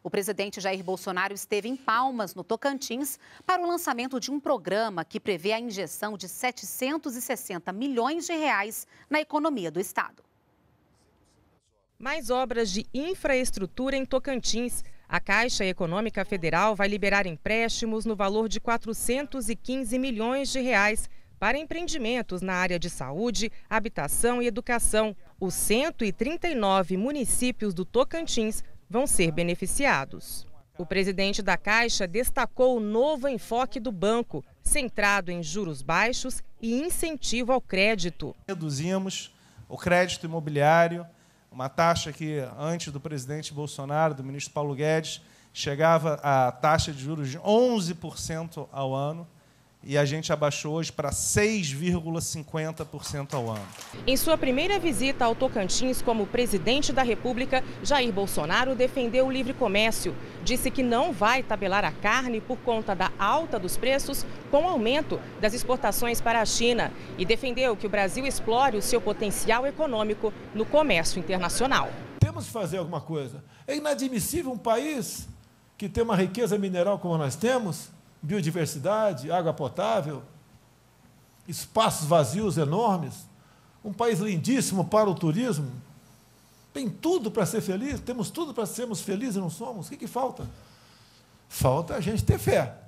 O presidente Jair Bolsonaro esteve em Palmas, no Tocantins, para o lançamento de um programa que prevê a injeção de 760 milhões de reais na economia do estado. Mais obras de infraestrutura em Tocantins. A Caixa Econômica Federal vai liberar empréstimos no valor de 415 milhões de reais para empreendimentos na área de saúde, habitação e educação. Os 139 municípios do Tocantins vão ser beneficiados. O presidente da Caixa destacou o novo enfoque do banco, centrado em juros baixos e incentivo ao crédito. Reduzimos o crédito imobiliário, uma taxa que, antes do presidente Bolsonaro, do ministro Paulo Guedes, chegava a taxa de juros de 11% ao ano, e a gente abaixou hoje para 6,50% ao ano. Em sua primeira visita ao Tocantins como presidente da República, Jair Bolsonaro defendeu o livre comércio. Disse que não vai tabelar a carne por conta da alta dos preços com o aumento das exportações para a China e defendeu que o Brasil explore o seu potencial econômico no comércio internacional. Temos que fazer alguma coisa. É inadmissível um país que tem uma riqueza mineral como nós temos, biodiversidade, água potável, espaços vazios enormes, um país lindíssimo para o turismo. Tem tudo para ser feliz, temos tudo para sermos felizes e não somos. O que falta? Falta a gente ter fé.